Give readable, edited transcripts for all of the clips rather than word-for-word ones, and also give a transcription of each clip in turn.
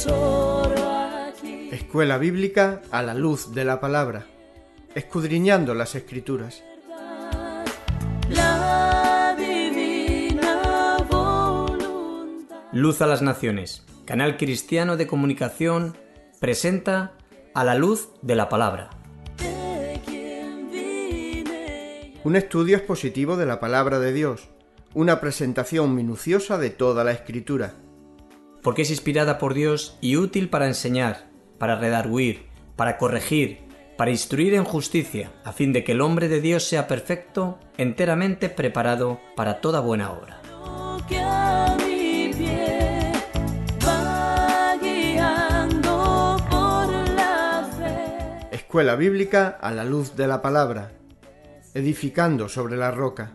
Escuela Bíblica a la luz de la palabra, escudriñando las Escrituras. Luz a las Naciones, canal cristiano de comunicación, presenta A la luz de la palabra. Un estudio expositivo de la palabra de Dios, una presentación minuciosa de toda la Escritura. Porque es inspirada por Dios y útil para enseñar, para redarguir, para corregir, para instruir en justicia, a fin de que el hombre de Dios sea perfecto, enteramente preparado para toda buena obra. Escuela Bíblica a la luz de la palabra, edificando sobre la roca.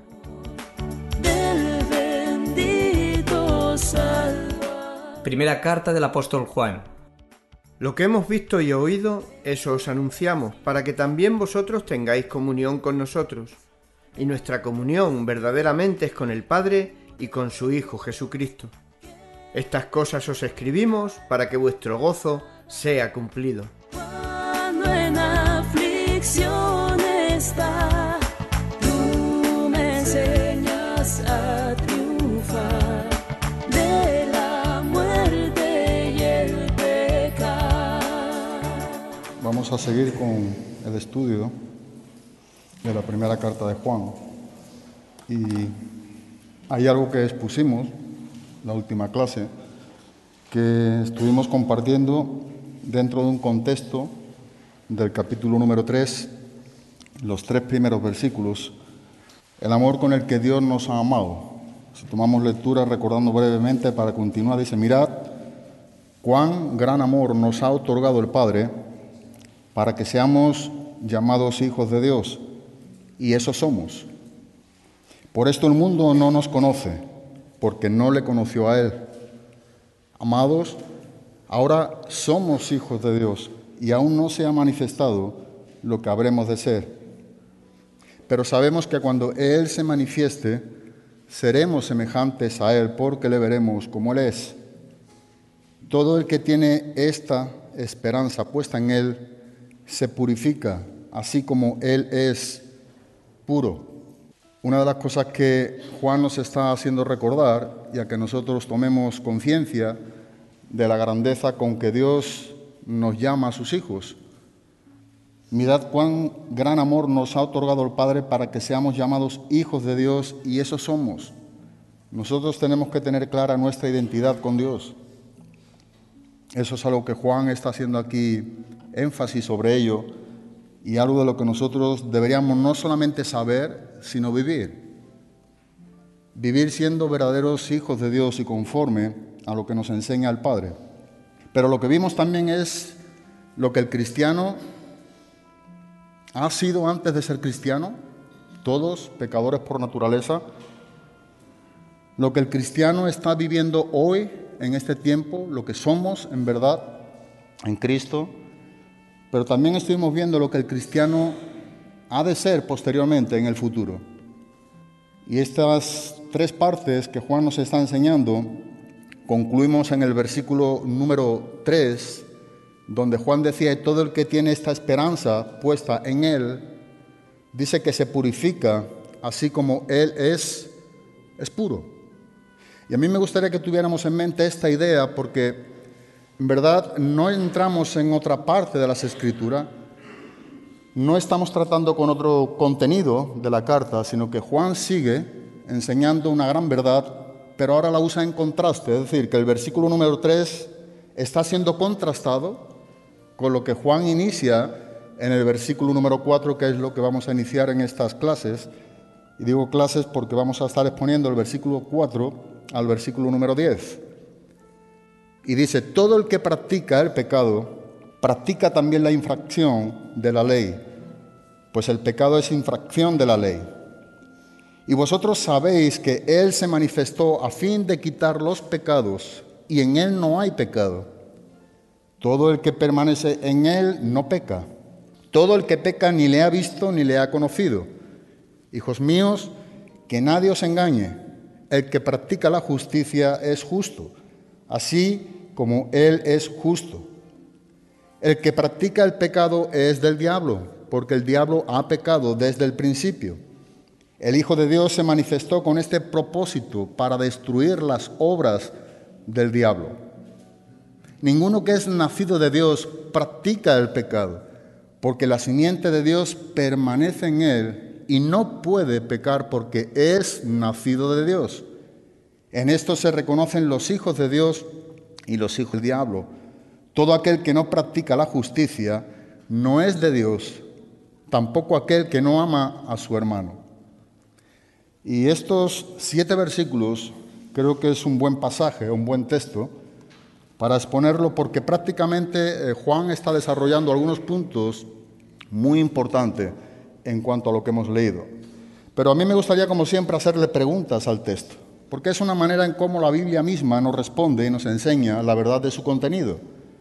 Primera carta del apóstol Juan. Lo que hemos visto y oído, eso os anunciamos, para que también vosotros tengáis comunión con nosotros. Y nuestra comunión verdaderamente es con el Padre y con su Hijo Jesucristo. Estas cosas os escribimos para que vuestro gozo sea cumplido. Cuando en aflicción está, tú me enseñas a triunfar de la muerte y el pecado. Vamos a seguir con el estudio de la primera carta de Juan. Y hay algo que expusimos la última clase, que estuvimos compartiendo dentro de un contexto del capítulo número 3, los 3 primeros versículos, el amor con el que Dios nos ha amado. Si tomamos lectura, recordando brevemente para continuar, dice: mirad cuán gran amor nos ha otorgado el Padre para que seamos llamados hijos de Dios, y eso somos. Por esto el mundo no nos conoce, porque no le conoció a Él. Amados, ahora somos hijos de Dios, y aún no se ha manifestado lo que habremos de ser. Pero sabemos que cuando Él se manifieste, seremos semejantes a Él, porque le veremos como Él es. Todo el que tiene esta esperanza puesta en Él, se purifica, así como Él es puro. Una de las cosas que Juan nos está haciendo recordar, y a que nosotros tomemos conciencia de la grandeza con que Dios nos llama a sus hijos. Mirad cuán gran amor nos ha otorgado el Padre para que seamos llamados hijos de Dios, y eso somos. Nosotros tenemos que tener clara nuestra identidad con Dios. Eso es algo que Juan está haciendo aquí énfasis sobre ello, y algo de lo que nosotros deberíamos no solamente saber, sino vivir. Vivir siendo verdaderos hijos de Dios y conforme a lo que nos enseña el Padre. Pero lo que vimos también es lo que el cristiano ha sido antes de ser cristiano, todos pecadores por naturaleza, lo que el cristiano está viviendo hoy, en este tiempo, lo que somos en verdad en Cristo, pero también estuvimos viendo lo que el cristiano ha de ser posteriormente en el futuro. Y estas 3 partes que Juan nos está enseñando, concluimos en el versículo número 3, donde Juan decía: todo el que tiene esta esperanza puesta en Él, dice que se purifica, así como Él es puro. Y a mí me gustaría que tuviéramos en mente esta idea, porque en verdad no entramos en otra parte de las Escrituras, no estamos tratando con otro contenido de la carta, sino que Juan sigue enseñando una gran verdad, pero ahora la usa en contraste, es decir, que el versículo número 3 está siendo contrastado con lo que Juan inicia en el versículo número 4, que es lo que vamos a iniciar en estas clases. Y digo clases porque vamos a estar exponiendo el versículo 4 al versículo número 10. Y dice: todo el que practica el pecado, practica también la infracción de la ley, pues el pecado es infracción de la ley. Y vosotros sabéis que Él se manifestó a fin de quitar los pecados, y en Él no hay pecado. Todo el que permanece en Él no peca. Todo el que peca ni le ha visto ni le ha conocido. Hijos míos, que nadie os engañe. El que practica la justicia es justo, así como Él es justo. El que practica el pecado es del diablo, porque el diablo ha pecado desde el principio. El Hijo de Dios se manifestó con este propósito para destruir las obras del diablo. Ninguno que es nacido de Dios practica el pecado, porque la simiente de Dios permanece en él y no puede pecar porque es nacido de Dios. En esto se reconocen los hijos de Dios y los hijos del diablo. Todo aquel que no practica la justicia no es de Dios, tampoco aquel que no ama a su hermano. Y estos 7 versículos creo que es un buen pasaje, un buen texto para exponerlo, porque prácticamente Juan está desarrollando algunos puntos muy importantes en cuanto a lo que hemos leído. Pero a mí me gustaría, como siempre, hacerle preguntas al texto, porque es una manera en cómo la Biblia misma nos responde y nos enseña la verdad de su contenido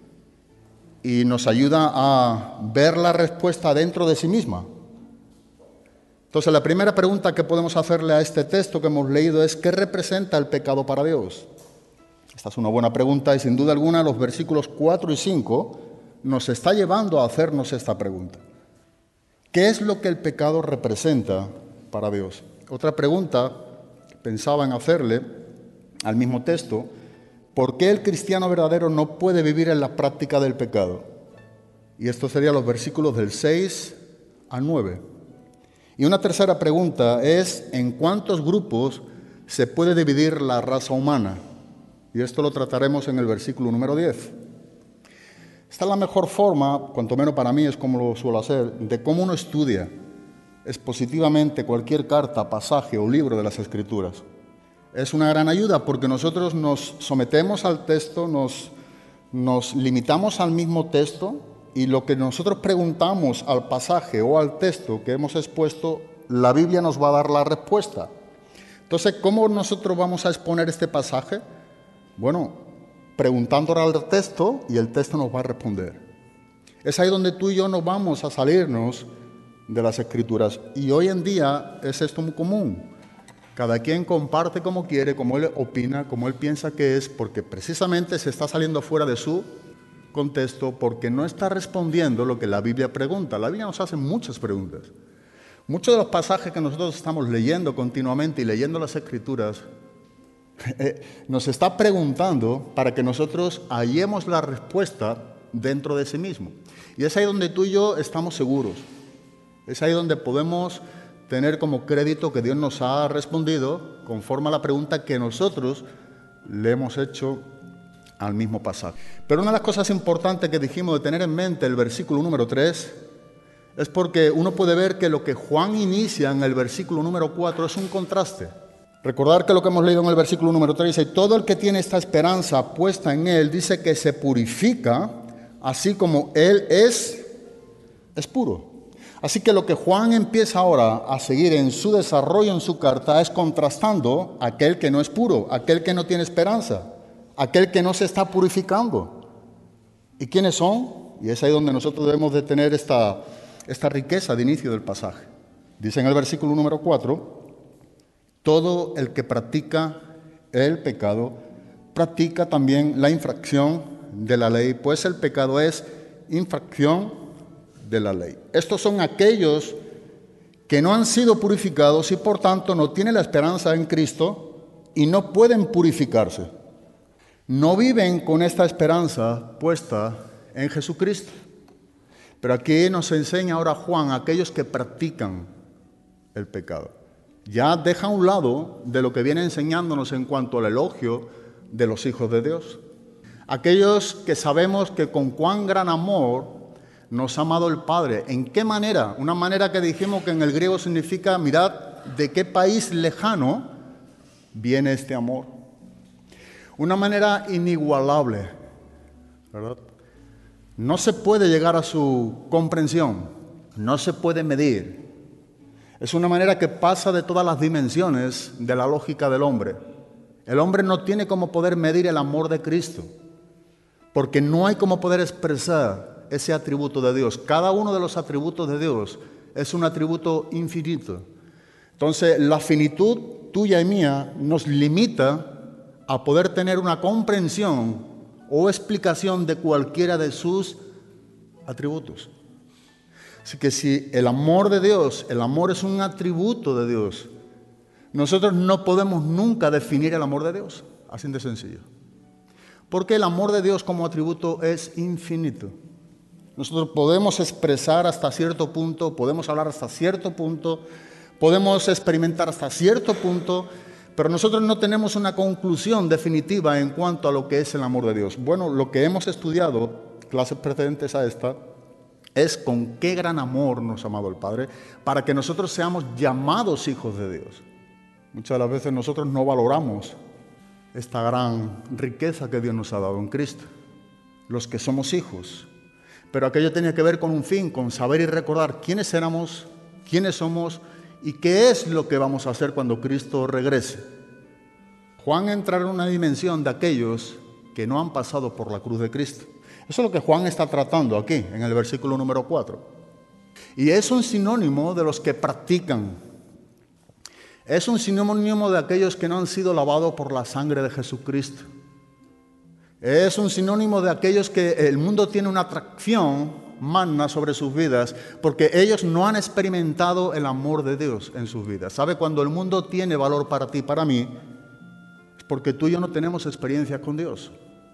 y nos ayuda a ver la respuesta dentro de sí misma. Entonces, la primera pregunta que podemos hacerle a este texto que hemos leído es: ¿qué representa el pecado para Dios? Esta es una buena pregunta y, sin duda alguna, los versículos 4 y 5 nos está llevando a hacernos esta pregunta. ¿Qué es lo que el pecado representa para Dios? Otra pregunta que pensaba en hacerle al mismo texto: ¿por qué el cristiano verdadero no puede vivir en la práctica del pecado? Y esto serían los versículos del 6 al 9. Y una tercera pregunta es: ¿en cuántos grupos se puede dividir la raza humana? Y esto lo trataremos en el versículo número 10. Esta es la mejor forma, cuanto menos para mí es como lo suelo hacer, de cómo uno estudia expositivamente cualquier carta, pasaje o libro de las Escrituras. Es una gran ayuda porque nosotros nos sometemos al texto, nos limitamos al mismo texto, y lo que nosotros preguntamos al pasaje o al texto que hemos expuesto, la Biblia nos va a dar la respuesta. Entonces, ¿cómo nosotros vamos a exponer este pasaje? Bueno, preguntándole al texto y el texto nos va a responder. Es ahí donde tú y yo nos vamos a salirnos de las Escrituras. Y hoy en día es esto muy común. Cada quien comparte como quiere, como él opina, como él piensa que es, porque precisamente se está saliendo fuera de su contexto, porque no está respondiendo lo que la Biblia pregunta. La Biblia nos hace muchas preguntas. Muchos de los pasajes que nosotros estamos leyendo continuamente y leyendo las Escrituras nos está preguntando para que nosotros hallemos la respuesta dentro de sí mismo. Y es ahí donde tú y yo estamos seguros. Es ahí donde podemos tener como crédito que Dios nos ha respondido conforme a la pregunta que nosotros le hemos hecho al mismo pasaje. Pero una de las cosas importantes que dijimos de tener en mente el versículo número 3 es porque uno puede ver que lo que Juan inicia en el versículo número 4 es un contraste. Recordar que lo que hemos leído en el versículo número 3 dice: todo el que tiene esta esperanza puesta en él, dice que se purifica, así como él es puro. Así que lo que Juan empieza ahora a seguir en su desarrollo en su carta es contrastando a aquel que no es puro, aquel que no tiene esperanza, aquel que no se está purificando. ¿Y quiénes son? Y es ahí donde nosotros debemos de tener esta riqueza de inicio del pasaje. Dice en el versículo número 4: todo el que practica el pecado, practica también la infracción de la ley, pues el pecado es infracción de la ley. Estos son aquellos que no han sido purificados y por tanto no tienen la esperanza en Cristo y no pueden purificarse. No viven con esta esperanza puesta en Jesucristo. Pero aquí nos enseña ahora Juan a aquellos que practican el pecado. Ya deja a un lado de lo que viene enseñándonos en cuanto al elogio de los hijos de Dios. Aquellos que sabemos que con cuán gran amor nos ha amado el Padre. ¿En qué manera? Una manera que dijimos que en el griego significa: mirad de qué país lejano viene este amor. Una manera inigualable, ¿verdad? No se puede llegar a su comprensión, no se puede medir. Es una manera que pasa de todas las dimensiones de la lógica del hombre. El hombre no tiene cómo poder medir el amor de Cristo, porque no hay cómo poder expresar ese atributo de Dios. Cada uno de los atributos de Dios es un atributo infinito. Entonces, la finitud tuya y mía nos limita a poder tener una comprensión o explicación de cualquiera de sus atributos. Así que si el amor de Dios, el amor es un atributo de Dios, nosotros no podemos nunca definir el amor de Dios, así de sencillo. Porque el amor de Dios como atributo es infinito. Nosotros podemos expresar hasta cierto punto, podemos hablar hasta cierto punto, podemos experimentar hasta cierto punto, pero nosotros no tenemos una conclusión definitiva en cuanto a lo que es el amor de Dios. Bueno, lo que hemos estudiado, clases precedentes a esta, es con qué gran amor nos ha amado el Padre para que nosotros seamos llamados hijos de Dios. Muchas de las veces nosotros no valoramos esta gran riqueza que Dios nos ha dado en Cristo, los que somos hijos. Pero aquello tenía que ver con un fin, con saber y recordar quiénes éramos, quiénes somos y qué es lo que vamos a hacer cuando Cristo regrese. Juan entra en una dimensión de aquellos que no han pasado por la cruz de Cristo. Eso es lo que Juan está tratando aquí, en el versículo número 4. Y es un sinónimo de los que practican. Es un sinónimo de aquellos que no han sido lavados por la sangre de Jesucristo. Es un sinónimo de aquellos que el mundo tiene una atracción magna sobre sus vidas porque ellos no han experimentado el amor de Dios en sus vidas. ¿Sabe? Cuando el mundo tiene valor para ti y para mí, es porque tú y yo no tenemos experiencia con Dios.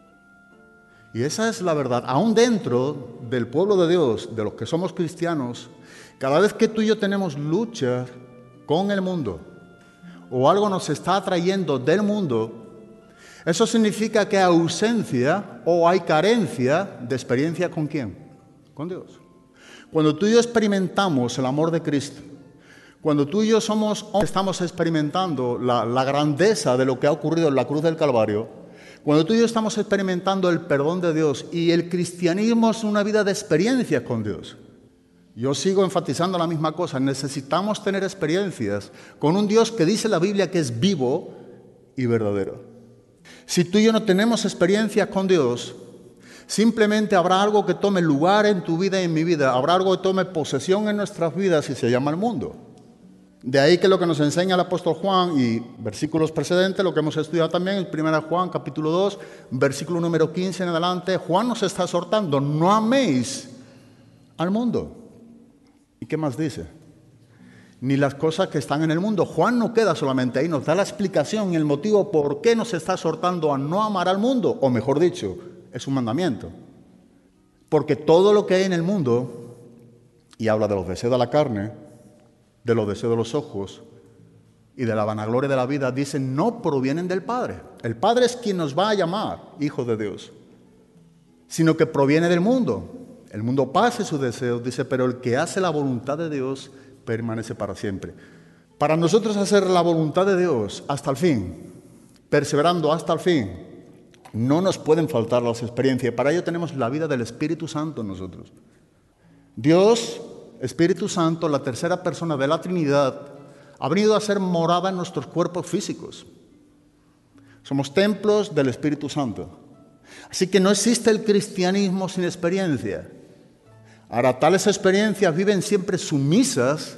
Y esa es la verdad. Aún dentro del pueblo de Dios, de los que somos cristianos, cada vez que tú y yo tenemos lucha con el mundo o algo nos está atrayendo del mundo, eso significa que hay ausencia o hay carencia de experiencia ¿con quién? Con Dios. Cuando tú y yo experimentamos el amor de Cristo, cuando tú y yo estamos experimentando la grandeza de lo que ha ocurrido en la cruz del Calvario, cuando tú y yo estamos experimentando el perdón de Dios y el cristianismo es una vida de experiencias con Dios. Yo sigo enfatizando la misma cosa, necesitamos tener experiencias con un Dios que dice la Biblia que es vivo y verdadero. Si tú y yo no tenemos experiencias con Dios, simplemente habrá algo que tome lugar en tu vida y en mi vida, habrá algo que tome posesión en nuestras vidas y se llama el mundo. De ahí que lo que nos enseña el apóstol Juan y versículos precedentes, lo que hemos estudiado también en 1 Juan capítulo 2, versículo número 15 en adelante, Juan nos está exhortando, no améis al mundo. ¿Y qué más dice? Ni las cosas que están en el mundo. Juan no queda solamente ahí, nos da la explicación y el motivo por qué nos está exhortando a no amar al mundo, o mejor dicho, es un mandamiento. Porque todo lo que hay en el mundo, y habla de los deseos de la carne, de los deseos de los ojos y de la vanagloria de la vida, dicen no provienen del Padre. El Padre es quien nos va a llamar hijos de Dios, sino que proviene del mundo. El mundo pasa sus deseos, dice, pero el que hace la voluntad de Dios permanece para siempre. Para nosotros hacer la voluntad de Dios hasta el fin, perseverando hasta el fin, no nos pueden faltar las experiencias. Para ello tenemos la vida del Espíritu Santo en nosotros. Dios, Espíritu Santo, la tercera persona de la Trinidad, ha venido a ser morada en nuestros cuerpos físicos. Somos templos del Espíritu Santo. Así que no existe el cristianismo sin experiencia. Ahora, tales experiencias viven siempre sumisas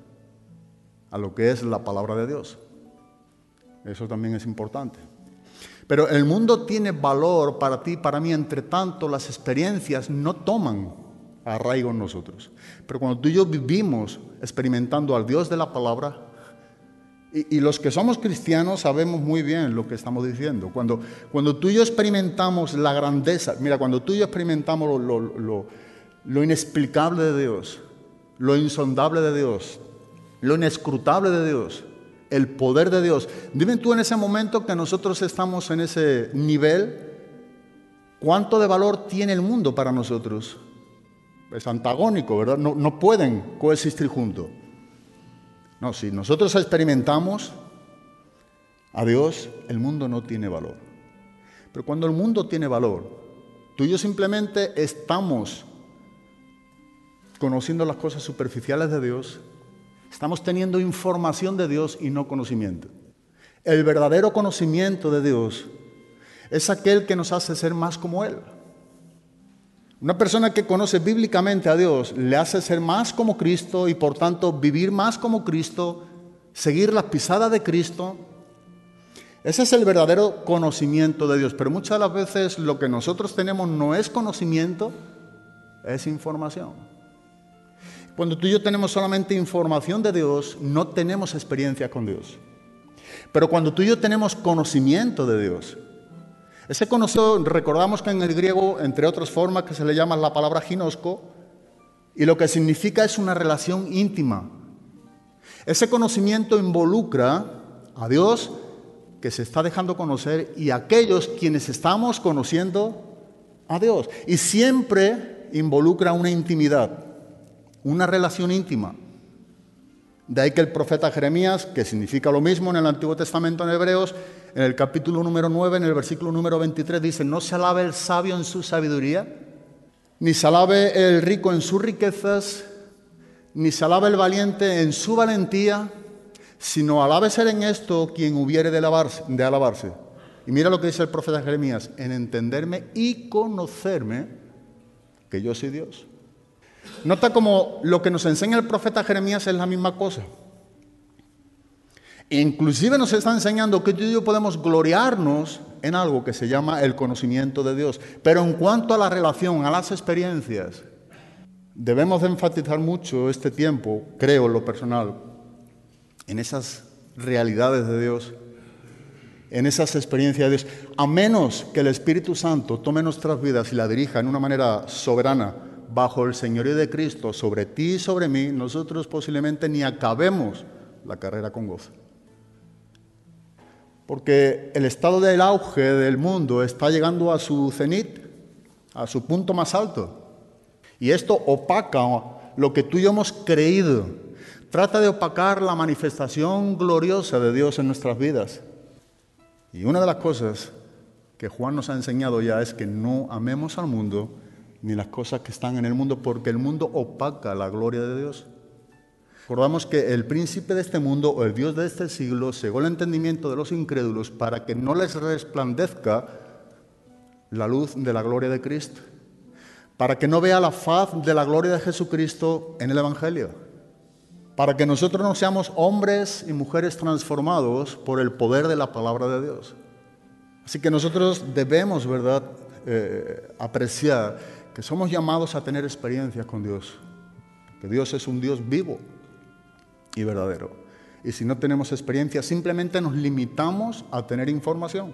a lo que es la palabra de Dios. Eso también es importante. Pero el mundo tiene valor para ti y para mí, entre tanto las experiencias no toman arraigo en nosotros. Pero cuando tú y yo vivimos experimentando al Dios de la palabra, y los que somos cristianos sabemos muy bien lo que estamos diciendo. Cuando tú y yo experimentamos la grandeza, mira, cuando tú y yo experimentamos lo inexplicable de Dios, lo insondable de Dios, lo inescrutable de Dios, el poder de Dios. Dime tú en ese momento que nosotros estamos en ese nivel, ¿cuánto de valor tiene el mundo para nosotros? Es antagónico, ¿verdad? No pueden coexistir juntos. No, si nosotros experimentamos a Dios, el mundo no tiene valor. Pero cuando el mundo tiene valor, tú y yo simplemente estamos conociendo las cosas superficiales de Dios, estamos teniendo información de Dios y no conocimiento. El verdadero conocimiento de Dios es aquel que nos hace ser más como Él. Una persona que conoce bíblicamente a Dios le hace ser más como Cristo y por tanto vivir más como Cristo, seguir las pisadas de Cristo. Ese es el verdadero conocimiento de Dios. Pero muchas de las veces lo que nosotros tenemos no es conocimiento, es información. Cuando tú y yo tenemos solamente información de Dios, no tenemos experiencia con Dios. Pero cuando tú y yo tenemos conocimiento de Dios, ese conocimiento, recordamos que en el griego, entre otras formas, que se le llama la palabra ginosco, y lo que significa es una relación íntima. Ese conocimiento involucra a Dios, que se está dejando conocer, y a aquellos quienes estamos conociendo a Dios. Y siempre involucra una intimidad, una relación íntima. De ahí que el profeta Jeremías, que significa lo mismo en el Antiguo Testamento en Hebreos, en el capítulo número 9, en el versículo número 23, dice: no se alabe el sabio en su sabiduría, ni se alabe el rico en sus riquezas, ni se alabe el valiente en su valentía, sino alábese en esto quien hubiere de alabarse. Y mira lo que dice el profeta Jeremías: en entenderme y conocerme que yo soy Dios. Nota como lo que nos enseña el profeta Jeremías es la misma cosa. Inclusive nos está enseñando que tú y yo podemos gloriarnos en algo que se llama el conocimiento de Dios. Pero en cuanto a la relación, a las experiencias, debemos de enfatizar mucho este tiempo, creo en lo personal, en esas realidades de Dios, en esas experiencias de Dios. A menos que el Espíritu Santo tome nuestras vidas y la dirija en una manera soberana, bajo el señorío de Cristo, sobre ti y sobre mí, nosotros posiblemente ni acabemos la carrera con gozo. Porque el estado del auge del mundo está llegando a su cenit, a su punto más alto. Y esto opaca lo que tú y yo hemos creído. Trata de opacar la manifestación gloriosa de Dios en nuestras vidas. Y una de las cosas que Juan nos ha enseñado ya es que no amemos al mundo ni las cosas que están en el mundo, porque el mundo opaca la gloria de Dios. Recordamos que el príncipe de este mundo, o el Dios de este siglo, cegó el entendimiento de los incrédulos para que no les resplandezca la luz de la gloria de Cristo, para que no vea la faz de la gloria de Jesucristo en el Evangelio, para que nosotros no seamos hombres y mujeres transformados por el poder de la palabra de Dios. Así que nosotros debemos, ¿verdad?, apreciar que somos llamados a tener experiencias con Dios, que Dios es un Dios vivo y verdadero. Y si no tenemos experiencia, simplemente nos limitamos a tener información,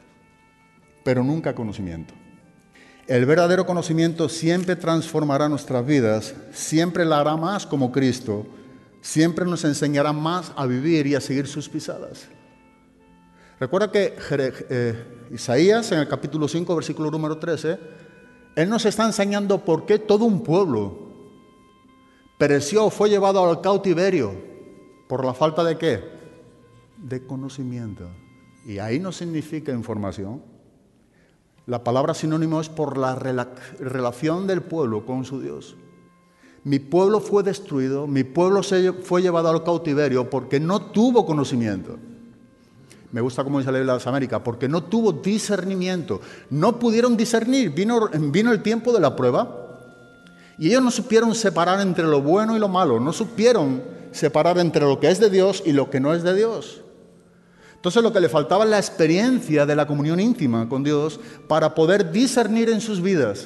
pero nunca conocimiento. El verdadero conocimiento siempre transformará nuestras vidas, siempre la hará más como Cristo, siempre nos enseñará más a vivir y a seguir sus pisadas. Recuerda que Isaías, en el capítulo 5, versículo número 13, él nos está enseñando por qué todo un pueblo pereció, fue llevado al cautiverio. ¿Por la falta de qué? De conocimiento. Y ahí no significa información. La palabra sinónimo es por la relación del pueblo con su Dios. Mi pueblo fue destruido, mi pueblo fue llevado al cautiverio porque no tuvo conocimiento. Me gusta cómo dice la Biblia de las Américas, porque no tuvo discernimiento. No pudieron discernir, vino el tiempo de la prueba y ellos no supieron separar entre lo bueno y lo malo, no supieron separar entre lo que es de Dios y lo que no es de Dios. Entonces lo que le faltaba es la experiencia de la comunión íntima con Dios para poder discernir en sus vidas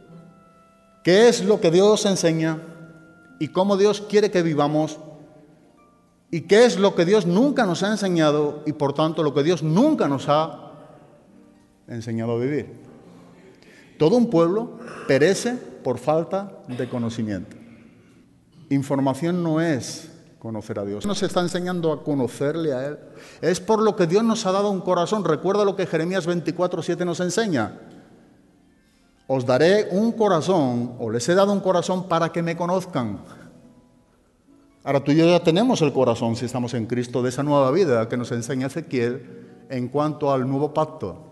qué es lo que Dios enseña y cómo Dios quiere que vivamos. ¿Y qué es lo que Dios nunca nos ha enseñado y por tanto lo que Dios nunca nos ha enseñado a vivir? Todo un pueblo perece por falta de conocimiento. Información no es conocer a Dios. Nos está enseñando a conocerle a Él. Es por lo que Dios nos ha dado un corazón. Recuerda lo que Jeremías 24:7 nos enseña. Os daré un corazón, o les he dado un corazón para que me conozcan. Ahora tú y yo ya tenemos el corazón, si estamos en Cristo, de esa nueva vida que nos enseña Ezequiel en cuanto al nuevo pacto.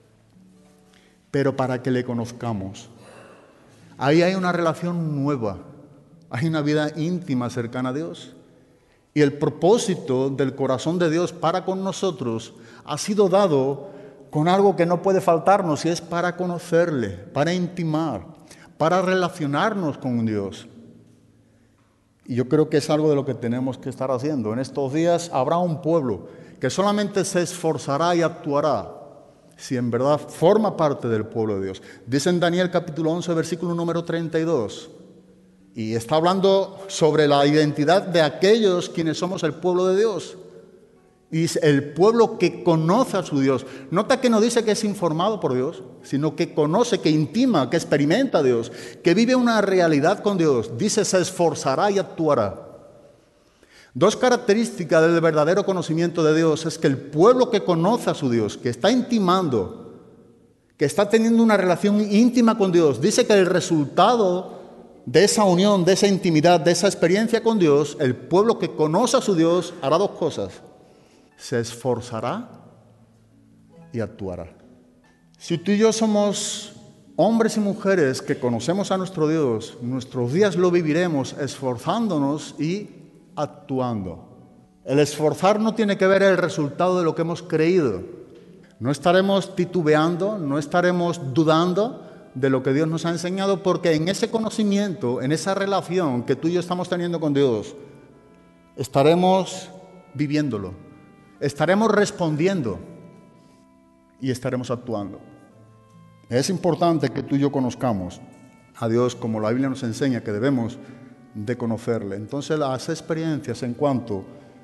Pero para que le conozcamos. Ahí hay una relación nueva, hay una vida íntima cercana a Dios. Y el propósito del corazón de Dios para con nosotros ha sido dado con algo que no puede faltarnos, y es para conocerle, para intimar, para relacionarnos con Dios. Y yo creo que es algo de lo que tenemos que estar haciendo. En estos días habrá un pueblo que solamente se esforzará y actuará si en verdad forma parte del pueblo de Dios. Dice en Daniel capítulo 11, versículo número 32, y está hablando sobre la identidad de aquellos quienes somos el pueblo de Dios. Y es el pueblo que conoce a su Dios. Nota que no dice que es informado por Dios, sino que conoce, que intima, que experimenta a Dios, que vive una realidad con Dios. Dice, se esforzará y actuará. Dos características del verdadero conocimiento de Dios es que el pueblo que conoce a su Dios, que está intimando, que está teniendo una relación íntima con Dios, dice que el resultado de esa unión, de esa intimidad, de esa experiencia con Dios, el pueblo que conoce a su Dios hará dos cosas: se esforzará y actuará. Si tú y yo somos hombres y mujeres que conocemos a nuestro Dios, nuestros días lo viviremos esforzándonos y actuando. El esforzar no tiene que ver el resultado de lo que hemos creído. No estaremos titubeando, no estaremos dudando de lo que Dios nos ha enseñado, porque en ese conocimiento, en esa relación que tú y yo estamos teniendo con Dios, estaremos viviéndolo, estaremos respondiendo y estaremos actuando. Es importante que tú y yo conozcamos a Dios como la Biblia nos enseña que debemos de conocerle. Entonces las experiencias en cuanto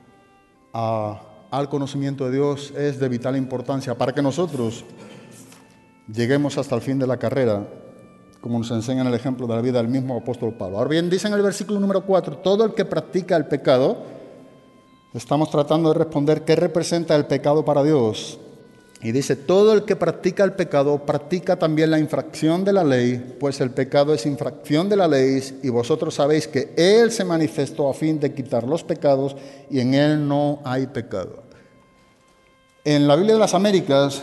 al conocimiento de Dios es de vital importancia para que nosotros lleguemos hasta el fin de la carrera, como nos enseña en el ejemplo de la vida del mismo apóstol Pablo. Ahora bien, dice en el versículo número 4, todo el que practica el pecado, estamos tratando de responder qué representa el pecado para Dios. Y dice, todo el que practica el pecado practica también la infracción de la ley, pues el pecado es infracción de la ley, y vosotros sabéis que Él se manifestó a fin de quitar los pecados, y en Él no hay pecado. En la Biblia de las Américas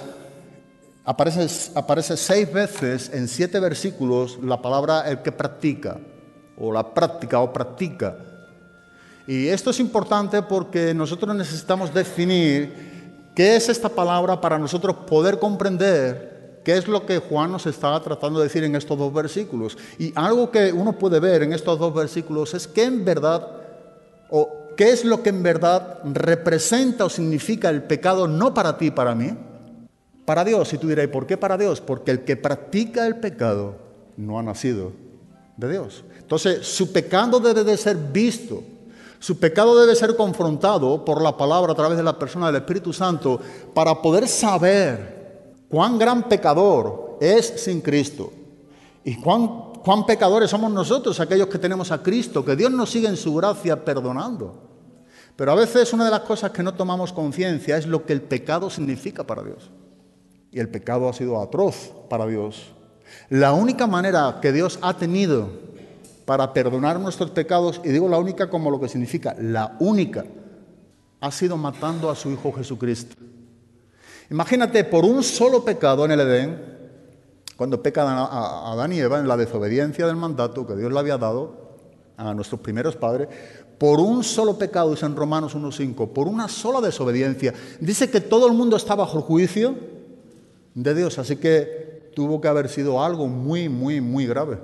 aparece 6 veces en 7 versículos la palabra el que practica, o la práctica, o practica. Y esto es importante porque nosotros necesitamos definir ¿qué es esta palabra para nosotros poder comprender qué es lo que Juan nos está tratando de decir en estos 2 versículos? Y algo que uno puede ver en estos 2 versículos es que en verdad, o qué es lo que en verdad representa o significa el pecado, no para ti y para mí, para Dios. Y tú dirás, ¿por qué para Dios? Porque el que practica el pecado no ha nacido de Dios. Entonces, su pecado debe de ser visto. Su pecado debe ser confrontado por la palabra a través de la persona del Espíritu Santo para poder saber cuán gran pecador es sin Cristo y cuán pecadores somos nosotros, aquellos que tenemos a Cristo, que Dios nos sigue en su gracia perdonando. Pero a veces una de las cosas que no tomamos conciencia es lo que el pecado significa para Dios. Y el pecado ha sido atroz para Dios. La única manera que Dios ha tenido para perdonar nuestros pecados, y digo la única como lo que significa, la única, ha sido matando a su Hijo Jesucristo. Imagínate, por un solo pecado en el Edén, cuando pecan a Adán y Eva en la desobediencia del mandato que Dios le había dado a nuestros primeros padres, por un solo pecado, dice en Romanos 1:5, por una sola desobediencia, dice que todo el mundo está bajo el juicio de Dios, así que tuvo que haber sido algo muy, muy, muy grave.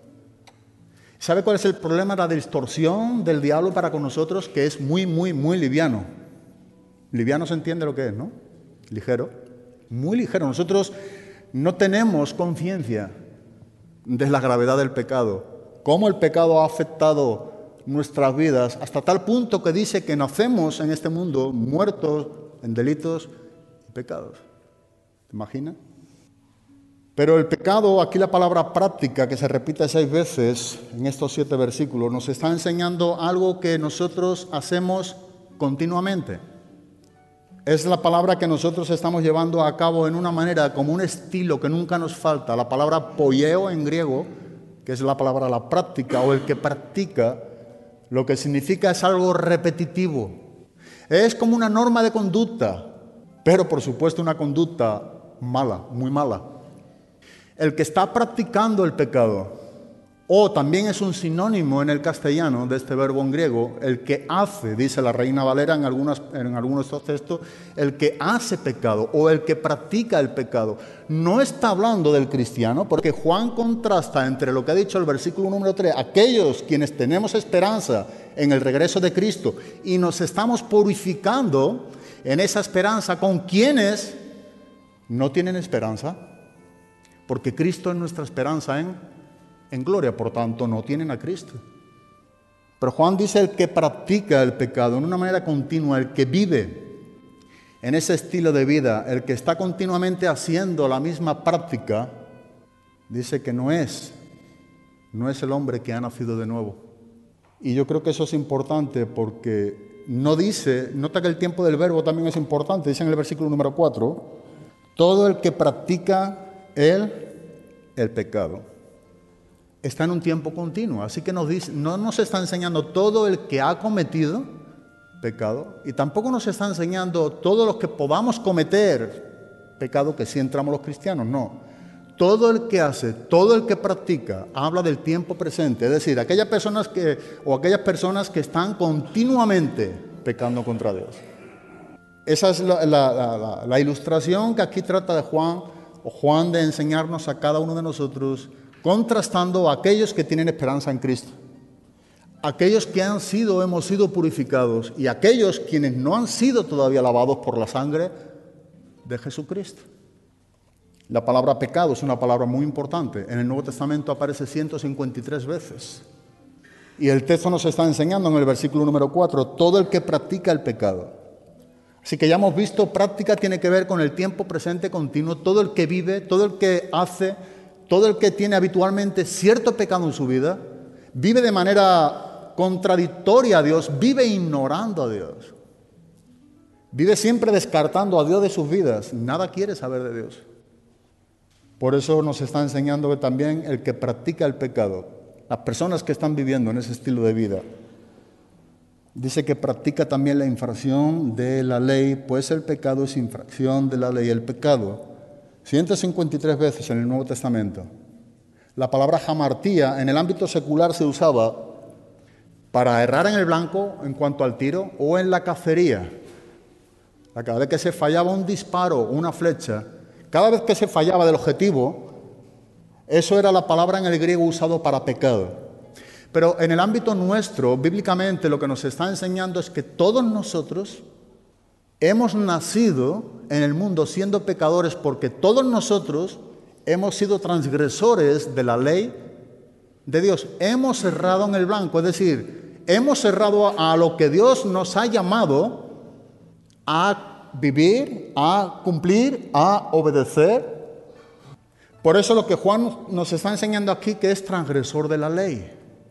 ¿Sabe cuál es el problema? La distorsión del diablo para con nosotros, que es muy, muy, muy liviano. Liviano se entiende lo que es, ¿no? Ligero. Muy ligero. Nosotros no tenemos conciencia de la gravedad del pecado. Cómo el pecado ha afectado nuestras vidas hasta tal punto que dice que nacemos en este mundo muertos en delitos y pecados. ¿Te imaginas? Pero el pecado, aquí la palabra práctica, que se repite 6 veces en estos 7 versículos, nos está enseñando algo que nosotros hacemos continuamente. Es la palabra que nosotros estamos llevando a cabo en una manera, como un estilo que nunca nos falta. La palabra poieo en griego, que es la palabra la práctica o el que practica, lo que significa es algo repetitivo. Es como una norma de conducta, pero por supuesto una conducta mala, muy mala. El que está practicando el pecado, o también es un sinónimo en el castellano de este verbo en griego, el que hace, dice la Reina Valera en algunos de estos textos, el que hace pecado o el que practica el pecado. No está hablando del cristiano, porque Juan contrasta entre lo que ha dicho el versículo número 3, aquellos quienes tenemos esperanza en el regreso de Cristo y nos estamos purificando, en esa esperanza con quienes no tienen esperanza, porque Cristo es nuestra esperanza en gloria, por tanto no tienen a Cristo. Pero Juan dice el que practica el pecado en una manera continua, el que vive en ese estilo de vida, el que está continuamente haciendo la misma práctica, dice que no es el hombre que ha nacido de nuevo. Y yo creo que eso es importante porque no dice, nota que el tiempo del verbo también es importante, dice en el versículo número 4, todo el que practica el pecado. Está en un tiempo continuo, así que no nos está enseñando todo el que ha cometido pecado y tampoco nos está enseñando todos los que podamos cometer pecado, que sí entramos los cristianos, no. Todo el que hace, todo el que practica, habla del tiempo presente, es decir, aquellas personas que están continuamente pecando contra Dios. Esa es la ilustración que aquí trata de Juan de enseñarnos a cada uno de nosotros, contrastando a aquellos que tienen esperanza en Cristo, aquellos que hemos sido purificados y aquellos quienes no han sido todavía lavados por la sangre de Jesucristo. La palabra pecado es una palabra muy importante. En el Nuevo Testamento aparece 153 veces. Y el texto nos está enseñando en el versículo número 4, todo el que practica el pecado. Así que ya hemos visto, práctica tiene que ver con el tiempo presente continuo, todo el que vive, todo el que hace, todo el que tiene habitualmente cierto pecado en su vida, vive de manera contradictoria a Dios, vive ignorando a Dios. Vive siempre descartando a Dios de sus vidas, nada quiere saber de Dios. Por eso nos está enseñando que también el que practica el pecado, las personas que están viviendo en ese estilo de vida, dice que practica también la infracción de la ley, pues el pecado es infracción de la ley. El pecado, 153 veces en el Nuevo Testamento. La palabra hamartía en el ámbito secular se usaba para errar en el blanco en cuanto al tiro o en la cacería. Cada vez que se fallaba un disparo o una flecha, cada vez que se fallaba del objetivo, eso era la palabra en el griego usado para pecado. Pero en el ámbito nuestro, bíblicamente, lo que nos está enseñando es que todos nosotros hemos nacido en el mundo siendo pecadores porque todos nosotros hemos sido transgresores de la ley de Dios. Hemos errado en el blanco, es decir, hemos errado a lo que Dios nos ha llamado a vivir, a cumplir, a obedecer. Por eso lo que Juan nos está enseñando aquí, que es transgresor de la ley.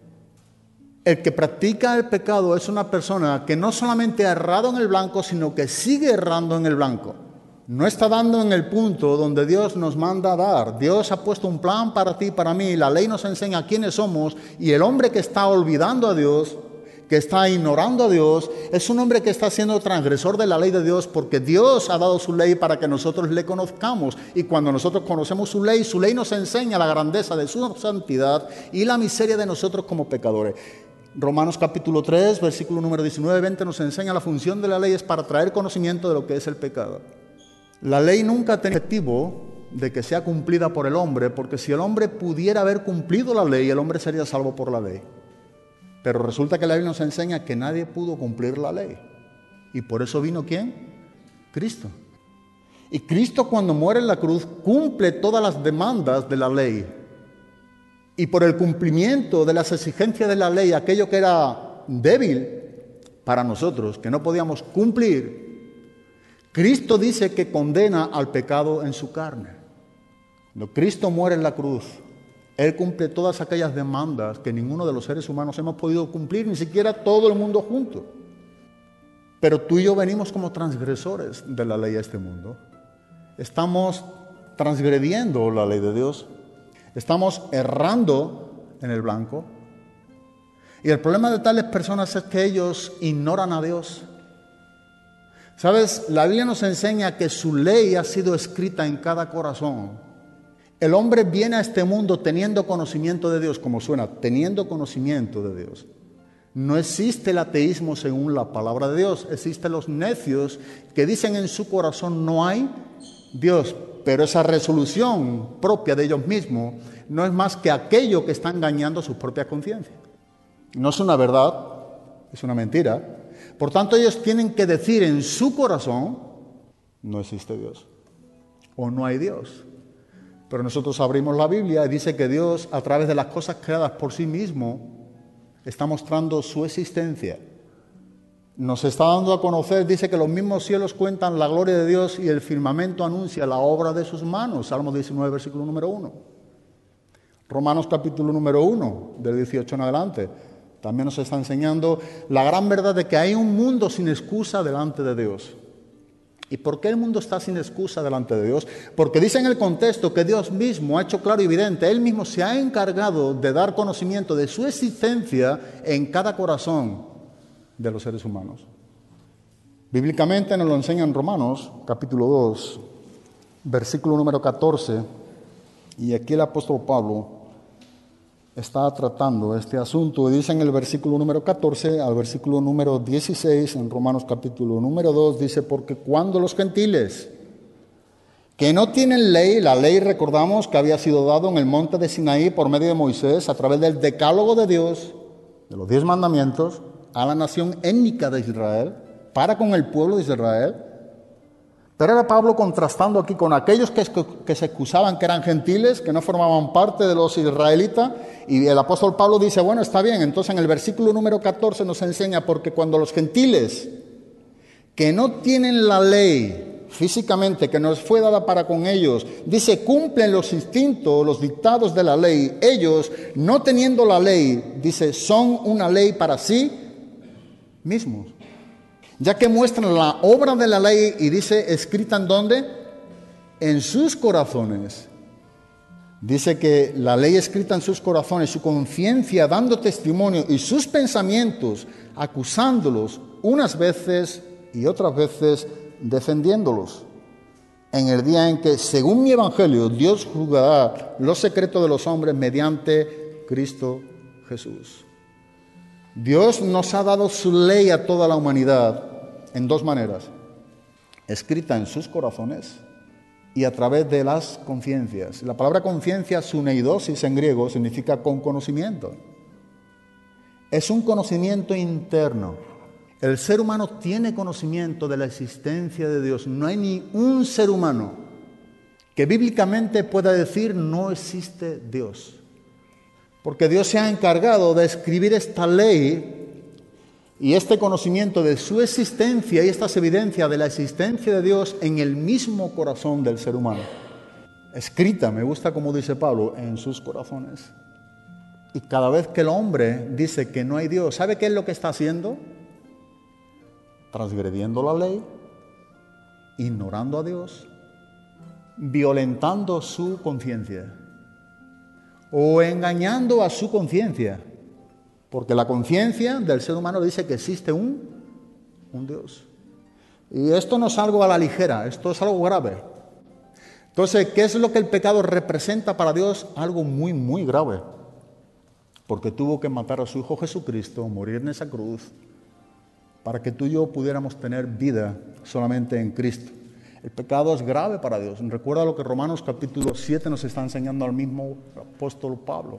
El que practica el pecado es una persona que no solamente ha errado en el blanco, sino que sigue errando en el blanco. No está dando en el punto donde Dios nos manda a dar. Dios ha puesto un plan para ti y para mí. La ley nos enseña quiénes somos. Y el hombre que está olvidando a Dios, que está ignorando a Dios, es un hombre que está siendo transgresor de la ley de Dios, porque Dios ha dado su ley para que nosotros le conozcamos. Y cuando nosotros conocemos su ley nos enseña la grandeza de su santidad y la miseria de nosotros como pecadores. Romanos capítulo 3, versículo número 19-20 nos enseña la función de la ley es para traer conocimiento de lo que es el pecado. La ley nunca tiene objetivo de que sea cumplida por el hombre, porque si el hombre pudiera haber cumplido la ley, el hombre sería salvo por la ley. Pero resulta que la Biblia nos enseña que nadie pudo cumplir la ley. ¿Y por eso vino quién? Cristo. Y Cristo, cuando muere en la cruz, cumple todas las demandas de la ley. Y por el cumplimiento de las exigencias de la ley, aquello que era débil para nosotros, que no podíamos cumplir, Cristo dice que condena al pecado en su carne. Cuando Cristo muere en la cruz, Él cumple todas aquellas demandas que ninguno de los seres humanos hemos podido cumplir, ni siquiera todo el mundo junto. Pero tú y yo venimos como transgresores de la ley a este mundo. Estamos transgrediendo la ley de Dios. Estamos errando en el blanco. Y el problema de tales personas es que ellos ignoran a Dios. ¿Sabes? La Biblia nos enseña que su ley ha sido escrita en cada corazón. El hombre viene a este mundo teniendo conocimiento de Dios, como suena, teniendo conocimiento de Dios. No existe el ateísmo según la palabra de Dios. Existen los necios que dicen en su corazón no hay Dios. Pero esa resolución propia de ellos mismos no es más que aquello que está engañando a sus propias conciencias. No es una verdad, es una mentira. Por tanto, ellos tienen que decir en su corazón, no existe Dios, o no hay Dios. Pero nosotros abrimos la Biblia y dice que Dios, a través de las cosas creadas por sí mismo, está mostrando su existencia. Nos está dando a conocer, dice que los mismos cielos cuentan la gloria de Dios y el firmamento anuncia la obra de sus manos. Salmo 19, versículo número 1. Romanos capítulo número 1, del 18 en adelante. También nos está enseñando la gran verdad de que hay un mundo sin excusa delante de Dios. ¿Y por qué el mundo está sin excusa delante de Dios? Porque dice en el contexto que Dios mismo ha hecho claro y evidente, Él mismo se ha encargado de dar conocimiento de su existencia en cada corazón de los seres humanos. Bíblicamente nos lo enseña en Romanos, capítulo 2, versículo número 14, y aquí el apóstol Pablo está tratando este asunto, y dice en el versículo número 14 al versículo número 16, en Romanos capítulo número 2, dice, porque cuando los gentiles que no tienen ley, la ley recordamos que había sido dado en el monte de Sinaí por medio de Moisés, a través del decálogo de Dios, de los 10 mandamientos, a la nación étnica de Israel, para con el pueblo de Israel. Pero era Pablo contrastando aquí con aquellos que se excusaban que eran gentiles, que no formaban parte de los israelitas, y el apóstol Pablo dice, bueno, está bien, entonces en el versículo número 14 nos enseña, porque cuando los gentiles que no tienen la ley físicamente, que nos fue dada para con ellos, dice, cumplen los instintos, los dictados de la ley, ellos, no teniendo la ley, dice, son una ley para sí mismos, ya que muestran la obra de la ley y dice, escrita en ¿dónde? En sus corazones. Dice que la ley escrita en sus corazones, su conciencia dando testimonio y sus pensamientos acusándolos unas veces y otras veces defendiéndolos. En el día en que, según mi evangelio, Dios juzgará los secretos de los hombres mediante Cristo Jesús. Dios nos ha dado su ley a toda la humanidad en dos maneras, escrita en sus corazones y a través de las conciencias. La palabra conciencia, suneidosis en griego, significa con conocimiento. Es un conocimiento interno. El ser humano tiene conocimiento de la existencia de Dios. No hay ni un ser humano que bíblicamente pueda decir no existe Dios. Porque Dios se ha encargado de escribir esta ley y este conocimiento de su existencia y estas evidencias de la existencia de Dios en el mismo corazón del ser humano. Escrita, me gusta como dice Pablo, en sus corazones. Y cada vez que el hombre dice que no hay Dios, ¿sabe qué es lo que está haciendo? Transgrediendo la ley, ignorando a Dios, violentando su conciencia. O engañando a su conciencia, porque la conciencia del ser humano dice que existe un Dios. Y esto no es algo a la ligera, esto es algo grave. Entonces, ¿qué es lo que el pecado representa para Dios? Algo muy, muy grave. Porque tuvo que matar a su Hijo Jesucristo, morir en esa cruz, para que tú y yo pudiéramos tener vida solamente en Cristo. El pecado es grave para Dios. Recuerda lo que Romanos capítulo 7 nos está enseñando al mismo apóstol Pablo.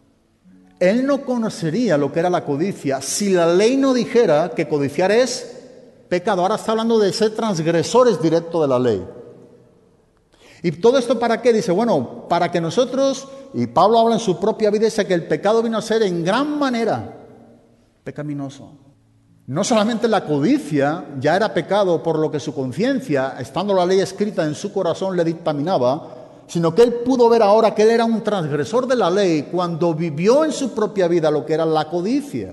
Él no conocería lo que era la codicia si la ley no dijera que codiciar es pecado. Ahora está hablando de ser transgresores directos de la ley. ¿Y todo esto para qué? Dice, bueno, para que nosotros, y Pablo habla en su propia vida, dice que el pecado vino a ser en gran manera pecaminoso. No solamente la codicia ya era pecado por lo que su conciencia, estando la ley escrita en su corazón, le dictaminaba, sino que él pudo ver ahora que él era un transgresor de la ley cuando vivió en su propia vida lo que era la codicia.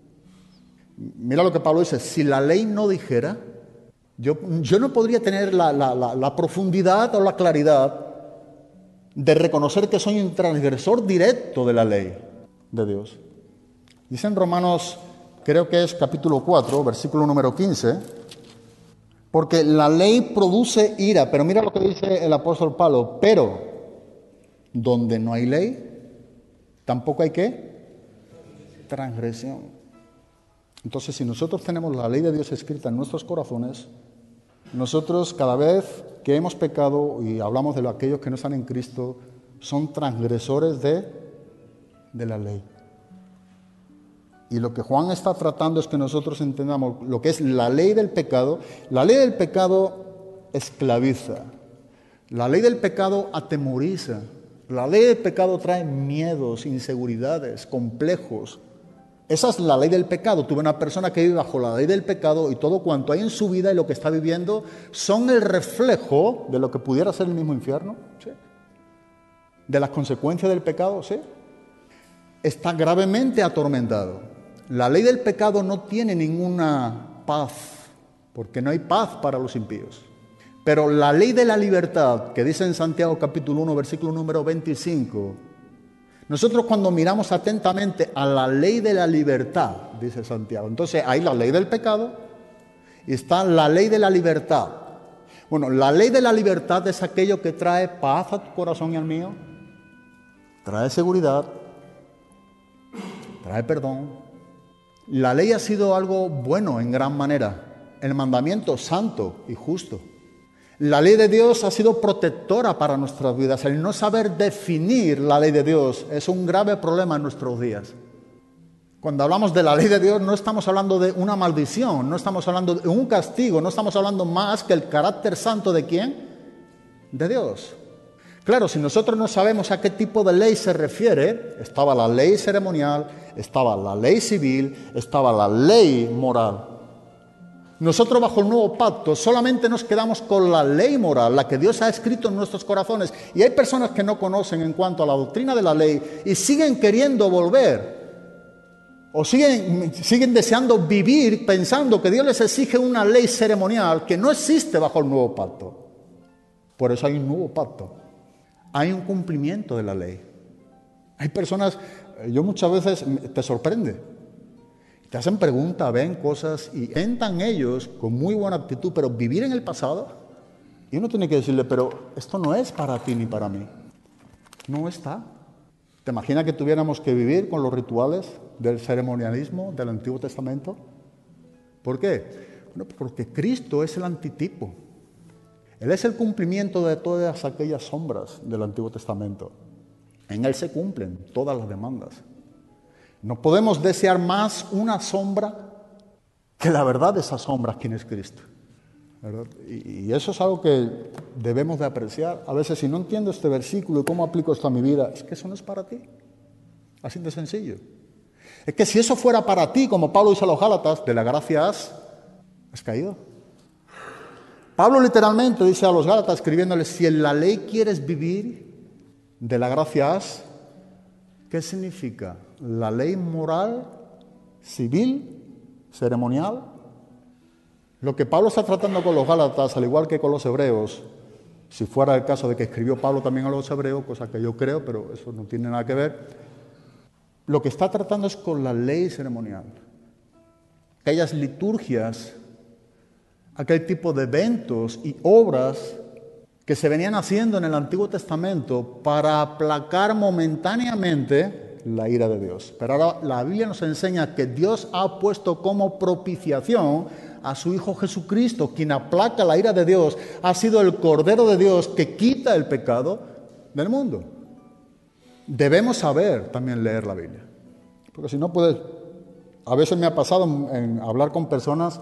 Mira lo que Pablo dice, si la ley no dijera, yo no podría tener la profundidad o la claridad de reconocer que soy un transgresor directo de la ley de Dios. Dice en Romanos, creo que es capítulo 4, versículo número 15, porque la ley produce ira, pero mira lo que dice el apóstol Pablo, pero donde no hay ley, tampoco hay ¿qué? Transgresión. Entonces, si nosotros tenemos la ley de Dios escrita en nuestros corazones, nosotros cada vez que hemos pecado, y hablamos de aquellos que no están en Cristo, son transgresores de la ley. Y lo que Juan está tratando es que nosotros entendamos lo que es la ley del pecado. La ley del pecado esclaviza. La ley del pecado atemoriza. La ley del pecado trae miedos, inseguridades, complejos. Esa es la ley del pecado. Tuve una persona que vive bajo la ley del pecado y todo cuanto hay en su vida y lo que está viviendo son el reflejo de lo que pudiera ser el mismo infierno. ¿Sí? De las consecuencias del pecado, ¿sí? Está gravemente atormentado. La ley del pecado no tiene ninguna paz, porque no hay paz para los impíos. Pero la ley de la libertad, que dice en Santiago capítulo 1, versículo número 25, nosotros cuando miramos atentamente a la ley de la libertad, dice Santiago, entonces hay la ley del pecado y está la ley de la libertad. Bueno, la ley de la libertad es aquello que trae paz a tu corazón y al mío, trae seguridad, trae perdón. La ley ha sido algo bueno en gran manera, el mandamiento santo y justo. La ley de Dios ha sido protectora para nuestras vidas. El no saber definir la ley de Dios es un grave problema en nuestros días. Cuando hablamos de la ley de Dios no estamos hablando de una maldición, no estamos hablando de un castigo, no estamos hablando más que el carácter santo ¿de quién? De Dios. Claro, si nosotros no sabemos a qué tipo de ley se refiere, estaba la ley ceremonial, estaba la ley civil, estaba la ley moral. Nosotros bajo el nuevo pacto solamente nos quedamos con la ley moral, la que Dios ha escrito en nuestros corazones. Y hay personas que no conocen en cuanto a la doctrina de la ley y siguen queriendo volver. O siguen deseando vivir pensando que Dios les exige una ley ceremonial que no existe bajo el nuevo pacto. Por eso hay un nuevo pacto. Hay un cumplimiento de la ley. Hay personas, yo muchas veces te sorprende. Te hacen preguntas, ven cosas y intentan ellos con muy buena actitud, pero vivir en el pasado. Y uno tiene que decirle, pero esto no es para ti ni para mí. No está. ¿Te imaginas que tuviéramos que vivir con los rituales del ceremonialismo del Antiguo Testamento? ¿Por qué? Bueno, porque Cristo es el antitipo. Él es el cumplimiento de todas aquellas sombras del Antiguo Testamento. En Él se cumplen todas las demandas. No podemos desear más una sombra que la verdad de esas sombras, ¿quién es Cristo? ¿Verdad? Y eso es algo que debemos de apreciar. A veces si no entiendo este versículo y cómo aplico esto a mi vida, es que eso no es para ti. Así de sencillo. Es que si eso fuera para ti, como Pablo dice a los Gálatas, de la gracia has caído. Pablo literalmente dice a los Gálatas, escribiéndoles, si en la ley quieres vivir, de la gracia has, ¿qué significa? La ley moral, civil, ceremonial. Lo que Pablo está tratando con los Gálatas, al igual que con los hebreos, si fuera el caso de que escribió Pablo también a los hebreos, cosa que yo creo, pero eso no tiene nada que ver, lo que está tratando es con la ley ceremonial. Aquellas liturgias, aquel tipo de eventos y obras que se venían haciendo en el Antiguo Testamento para aplacar momentáneamente la ira de Dios. Pero ahora la Biblia nos enseña que Dios ha puesto como propiciación a su Hijo Jesucristo, quien aplaca la ira de Dios, ha sido el Cordero de Dios que quita el pecado del mundo. Debemos saber también leer la Biblia, porque si no puedes, a veces me ha pasado en hablar con personas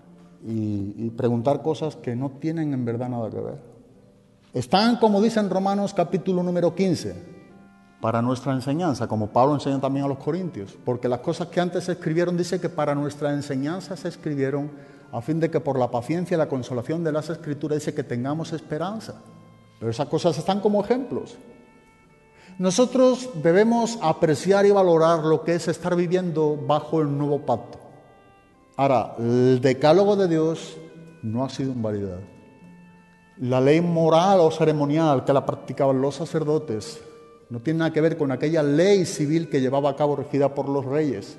y preguntar cosas que no tienen en verdad nada que ver. Están, como dice en Romanos capítulo número 15, para nuestra enseñanza, como Pablo enseña también a los Corintios, porque las cosas que antes se escribieron, dice que para nuestra enseñanza se escribieron a fin de que por la paciencia y la consolación de las Escrituras dice que tengamos esperanza. Pero esas cosas están como ejemplos. Nosotros debemos apreciar y valorar lo que es estar viviendo bajo el nuevo pacto. Ahora, el decálogo de Dios no ha sido invalidado. La ley moral o ceremonial que la practicaban los sacerdotes no tiene nada que ver con aquella ley civil que llevaba a cabo regida por los reyes.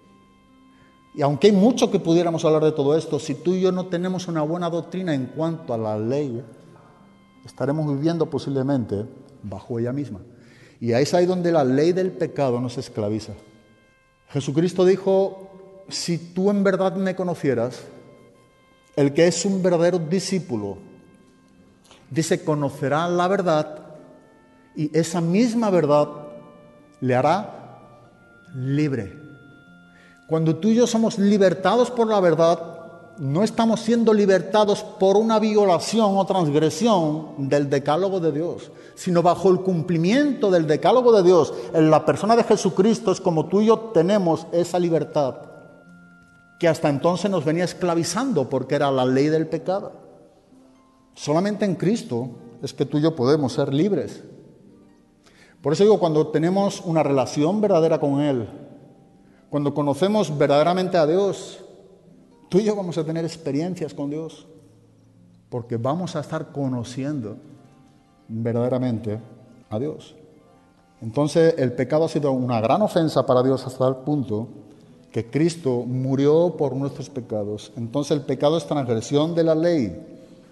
Y aunque hay mucho que pudiéramos hablar de todo esto, si tú y yo no tenemos una buena doctrina en cuanto a la ley, estaremos viviendo posiblemente bajo ella misma. Y ahí es ahí donde la ley del pecado nos esclaviza. Jesucristo dijo, si tú en verdad me conocieras, el que es un verdadero discípulo, dice, conocerá la verdad y esa misma verdad le hará libre. Cuando tú y yo somos libertados por la verdad, no estamos siendo libertados por una violación o transgresión del decálogo de Dios, sino bajo el cumplimiento del decálogo de Dios. En la persona de Jesucristo es como tú y yo tenemos esa libertad, que hasta entonces nos venía esclavizando porque era la ley del pecado. Solamente en Cristo es que tú y yo podemos ser libres. Por eso digo, cuando tenemos una relación verdadera con Él, cuando conocemos verdaderamente a Dios, tú y yo vamos a tener experiencias con Dios, porque vamos a estar conociendo verdaderamente a Dios. Entonces, el pecado ha sido una gran ofensa para Dios hasta el punto que Cristo murió por nuestros pecados. Entonces, el pecado es transgresión de la ley.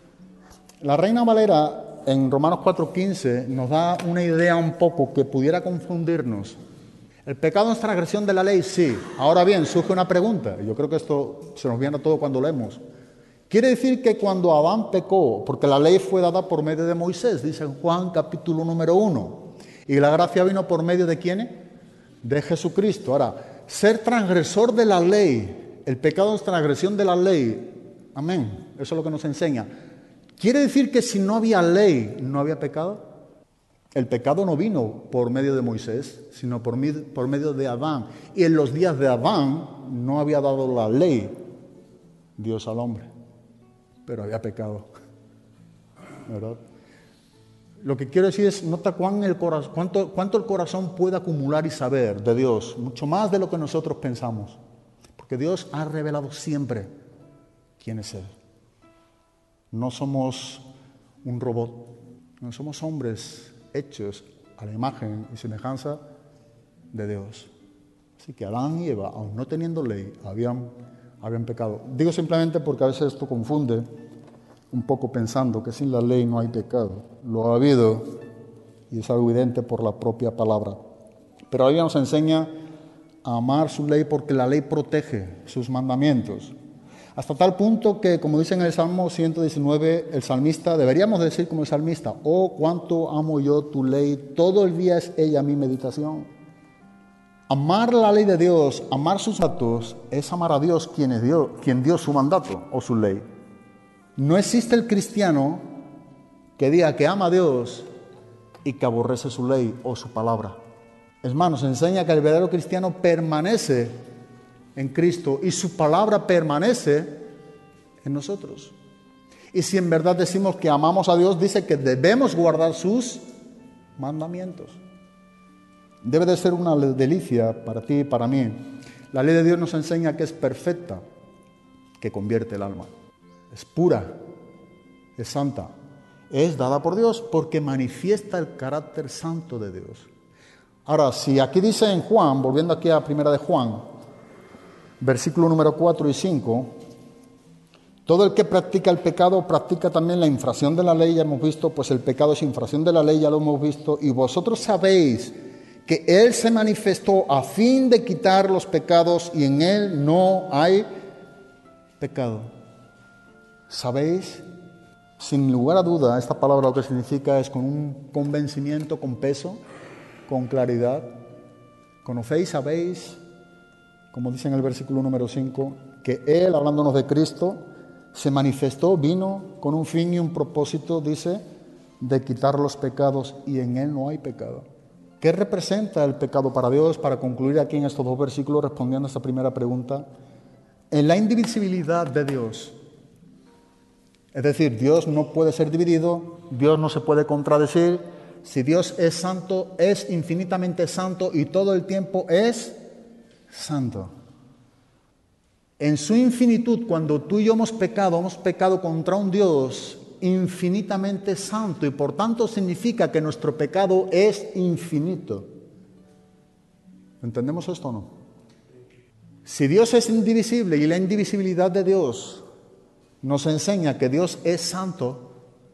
La Reina Valera, en Romanos 4:15, nos da una idea un poco que pudiera confundirnos. ¿El pecado es transgresión de la ley? Sí. Ahora bien, surge una pregunta. Yo creo que esto se nos viene a todo cuando leemos. ¿Quiere decir que cuando Adán pecó, porque la ley fue dada por medio de Moisés, dice en Juan capítulo número 1, y la gracia vino por medio de quién? De Jesucristo. Ahora, ser transgresor de la ley, el pecado es transgresión de la ley. Amén. Eso es lo que nos enseña. ¿Quiere decir que si no había ley, no había pecado? El pecado no vino por medio de Moisés, sino por medio de Adán. Y en los días de Adán no había dado la ley Dios al hombre, pero había pecado, ¿verdad? Lo que quiero decir es, nota cuánto el corazón puede acumular y saber de Dios, mucho más de lo que nosotros pensamos, porque Dios ha revelado siempre quién es Él. No somos un robot, no somos hombres hechos a la imagen y semejanza de Dios. Así que Adán y Eva, aun no teniendo ley, habían pecado. Digo simplemente porque a veces esto confunde un poco pensando que sin la ley no hay pecado. Lo ha habido y es algo evidente por la propia palabra. Pero la Biblia nos enseña a amar su ley porque la ley protege sus mandamientos. Hasta tal punto que, como dice en el Salmo 119, el salmista, deberíamos decir como el salmista, oh, cuánto amo yo tu ley, todo el día es ella mi meditación. Amar la ley de Dios, amar sus actos, es amar a Dios quien dio su mandato o su ley. No existe el cristiano que diga que ama a Dios y que aborrece su ley o su palabra. Es más, nos enseña que el verdadero cristiano permanece en Cristo y su palabra permanece en nosotros. Y si en verdad decimos que amamos a Dios, dice que debemos guardar sus mandamientos. Debe de ser una delicia para ti y para mí. La ley de Dios nos enseña que es perfecta, que convierte el alma. Es pura, es santa. Es dada por Dios porque manifiesta el carácter santo de Dios. Ahora, si aquí dice en Juan, volviendo aquí a primera de Juan, versículo número 4 y 5, todo el que practica el pecado practica también la infracción de la ley, ya hemos visto, pues el pecado es infracción de la ley, ya lo hemos visto, y vosotros sabéis que Él se manifestó a fin de quitar los pecados y en Él no hay pecado. ¿Sabéis? Sin lugar a duda, esta palabra lo que significa es con un convencimiento, con peso, con claridad. ¿Conocéis, sabéis? Como dice en el versículo número 5, que Él, hablándonos de Cristo, se manifestó, vino con un fin y un propósito, dice, de quitar los pecados y en Él no hay pecado. ¿Qué representa el pecado para Dios? Para concluir aquí en estos dos versículos respondiendo a esta primera pregunta, en la indivisibilidad de Dios. Es decir, Dios no puede ser dividido, Dios no se puede contradecir. Si Dios es santo, es infinitamente santo y todo el tiempo es santo. En su infinitud, cuando tú y yo hemos pecado contra un Dios infinitamente santo y por tanto significa que nuestro pecado es infinito. ¿Entendemos esto o no? Si Dios es indivisible y la indivisibilidad de Dios nos enseña que Dios es santo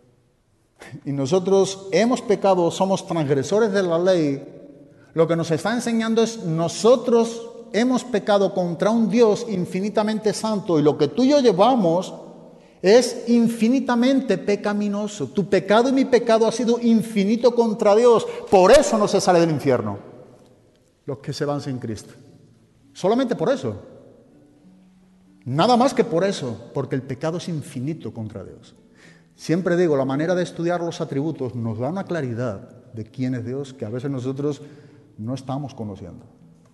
y nosotros hemos pecado, somos transgresores de la ley, lo que nos está enseñando es nosotros hemos pecado contra un Dios infinitamente santo y lo que tú y yo llevamos es infinitamente pecaminoso. Tu pecado y mi pecado ha sido infinito contra Dios. Por eso no se sale del infierno los que se van sin Cristo. Solamente por eso. Nada más que por eso, porque el pecado es infinito contra Dios. Siempre digo, la manera de estudiar los atributos nos da una claridad de quién es Dios que a veces nosotros no estamos conociendo.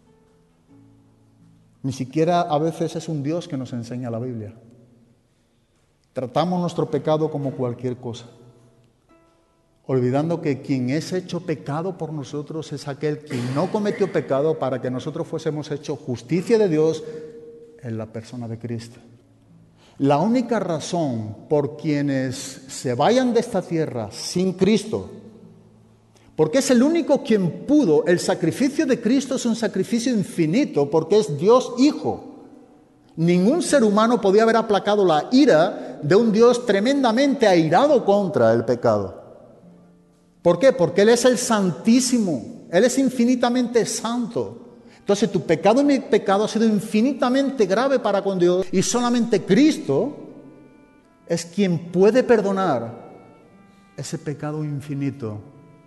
Ni siquiera a veces es un Dios que nos enseña la Biblia. Tratamos nuestro pecado como cualquier cosa, olvidando que quien es hecho pecado por nosotros es aquel quien no cometió pecado para que nosotros fuésemos hechos justicia de Dios en la persona de Cristo. La única razón por quienes se vayan de esta tierra sin Cristo, porque es el único quien pudo, el sacrificio de Cristo es un sacrificio infinito porque es Dios Hijo. Ningún ser humano podía haber aplacado la ira de un Dios tremendamente airado contra el pecado. ¿Por qué? Porque Él es el Santísimo, Él es infinitamente santo. Entonces tu pecado y mi pecado ha sido infinitamente grave para con Dios y solamente Cristo es quien puede perdonar ese pecado infinito.